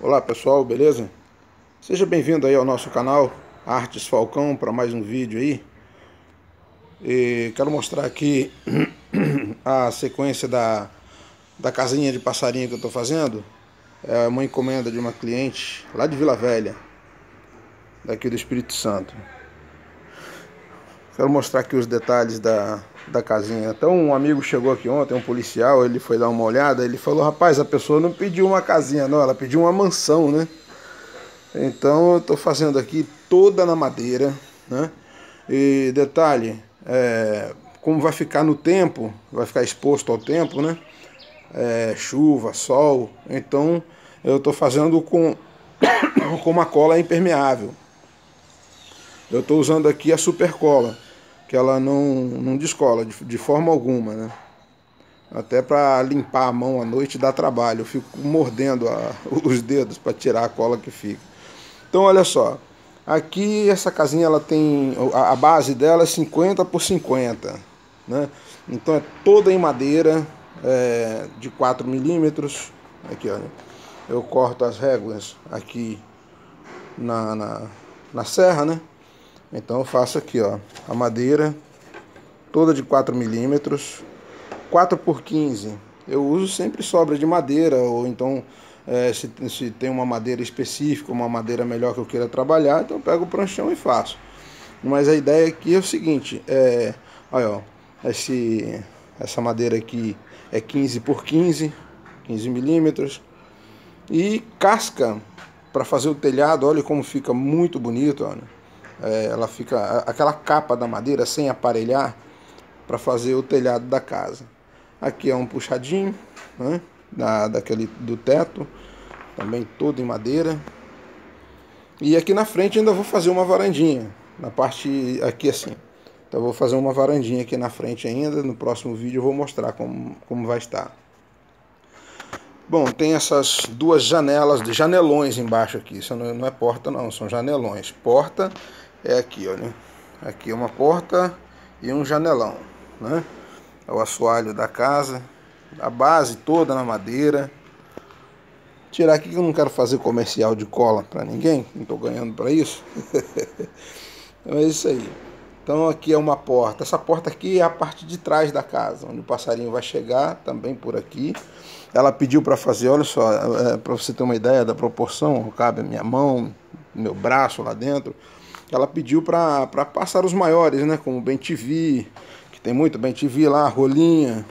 Olá pessoal, beleza? Seja bem-vindo aí ao nosso canal Artes Falcão para mais um vídeo aí. E quero mostrar aqui a sequência da casinha de passarinho que eu estou fazendo. É uma encomenda de uma cliente lá de Vila Velha, daqui do Espírito Santo. Quero mostrar aqui os detalhes da casinha. Então um amigo chegou aqui ontem, um policial, ele foi dar uma olhada, ele falou: rapaz, a pessoa não pediu uma casinha não, ela pediu uma mansão, né? Então eu estou fazendo aqui toda na madeira, né? E detalhe, como vai ficar no tempo, vai ficar exposto ao tempo, né? Chuva, sol, então eu estou fazendo com uma cola impermeável. Eu estou usando aqui a super cola, que ela não descola de forma alguma, né? Até para limpar a mão à noite dá trabalho, eu fico mordendo os dedos para tirar a cola que fica. Então olha só, aqui essa casinha ela tem, a base dela é 50 por 50, né? Então é toda em madeira, de 4 milímetros. Aqui olha, eu corto as réguas aqui na serra, né? Então eu faço aqui ó, a madeira toda de 4 milímetros, 4 por 15. Eu uso sempre sobra de madeira, ou então se tem uma madeira específica, uma madeira melhor que eu queira trabalhar, então eu pego o pranchão e faço. Mas a ideia aqui é o seguinte, olha, ó, essa madeira aqui é 15 por 15 milímetros. E casca para fazer o telhado, olha como fica muito bonito, olha. Ela fica, aquela capa da madeira sem aparelhar, para fazer o telhado da casa. Aqui é um puxadinho, né, daquele do teto, também todo em madeira. E aqui na frente ainda vou fazer uma varandinha, na parte aqui assim. Então eu vou fazer uma varandinha aqui na frente ainda, no próximo vídeo eu vou mostrar como vai estar. Bom, tem essas duas janelas, janelões embaixo aqui, isso não é porta não, são janelões. Porta é aqui, olha, aqui é uma porta e um janelão, né? É o assoalho da casa, a base toda na madeira. Tirar aqui que eu não quero fazer comercial de cola para ninguém, não estou ganhando para isso. Então é isso aí. Então aqui é uma porta, essa porta aqui é a parte de trás da casa, onde o passarinho vai chegar, também por aqui. Ela pediu para fazer, olha só, para você ter uma ideia da proporção, cabe a minha mão, meu braço lá dentro. Ela pediu para pássaros maiores, né, como bem-te-vi, que tem muito bem-te-vi lá, rolinha.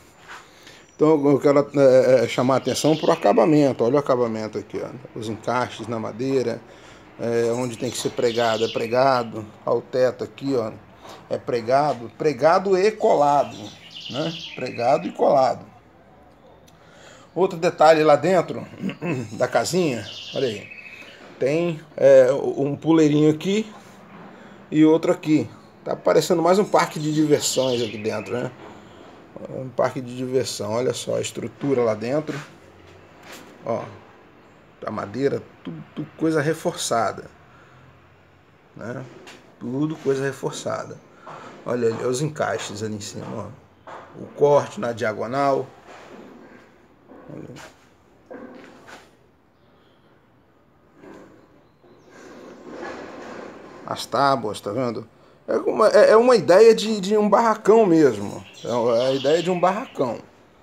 Então eu quero chamar a atenção para o acabamento. Olha o acabamento aqui, ó. Os encaixes na madeira, onde tem que ser pregado é pregado. Ao teto aqui, ó, é pregado, pregado e colado, né? Pregado e colado. Outro detalhe lá dentro da casinha, olha aí, tem um puleirinho aqui e outro aqui. Tá parecendo mais um parque de diversões aqui dentro, né? Um parque de diversão, olha só a estrutura lá dentro, ó, a madeira, tudo coisa reforçada, né? Tudo coisa reforçada. Olha ali os encaixes ali em cima, ó. O corte na diagonal. Olha. As tábuas, tá vendo? É uma ideia de um barracão mesmo. É a ideia de um barracão.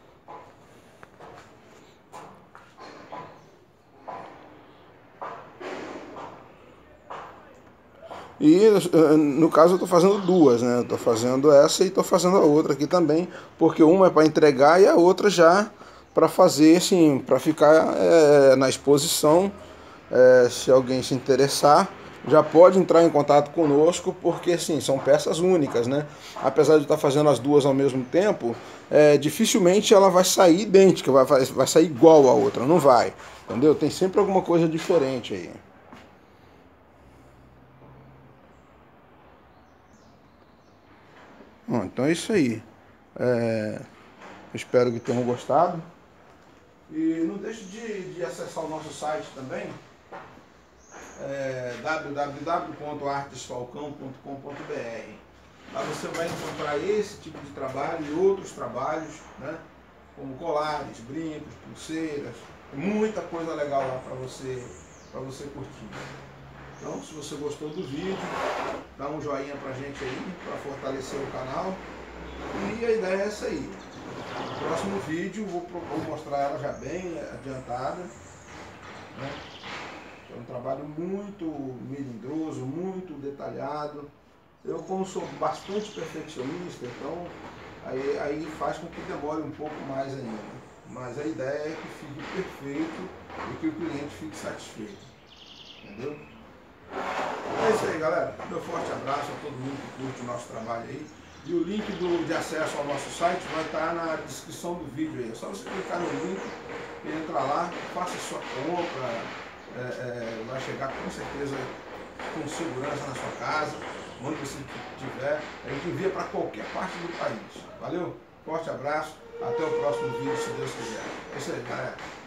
E no caso eu estou fazendo duas, né? Eu estou fazendo essa e estou fazendo a outra aqui também, porque uma é para entregar e a outra já para fazer, assim, para ficar na exposição. Se alguém se interessar, já pode entrar em contato conosco, porque assim, são peças únicas, né? Apesar de estar fazendo as duas ao mesmo tempo, dificilmente ela vai sair idêntica, vai sair igual a outra, não vai, entendeu? Tem sempre alguma coisa diferente aí. Bom, então é isso aí. Espero que tenham gostado. E não deixe de acessar o nosso site também, www.artesfalcão.com.br. Lá você vai encontrar esse tipo de trabalho e outros trabalhos, né? Como colares, brincos, pulseiras, Muita coisa legal lá para você curtir. Então, se você gostou do vídeo, dá um joinha pra gente aí, para fortalecer o canal. E a ideia é essa aí. No próximo vídeo vou mostrar ela já bem adiantada, né? É um trabalho muito melindroso, muito detalhado. Eu, como sou bastante perfeccionista, então aí faz com que demore um pouco mais ainda. Mas a ideia é que fique perfeito e que o cliente fique satisfeito. Entendeu? É isso aí, galera. Meu forte abraço a todo mundo que curte o nosso trabalho aí. E o link de acesso ao nosso site vai estar na descrição do vídeo aí. É só você clicar no link, entrar lá, faça sua compra, vai chegar com certeza com segurança na sua casa, onde você estiver. A gente envia para qualquer parte do país. Valeu? Forte abraço. Até o próximo vídeo, se Deus quiser. É isso aí, galera.